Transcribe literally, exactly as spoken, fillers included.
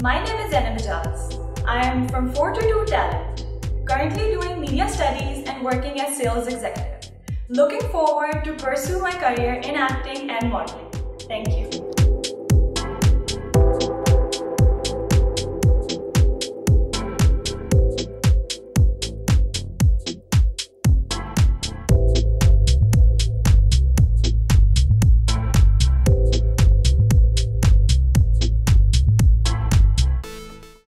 My name is Zaynab Ejaz. I am from four two two Talent, currently doing media studies and working as sales executive. Looking forward to pursue my career in acting and modeling. Thank you.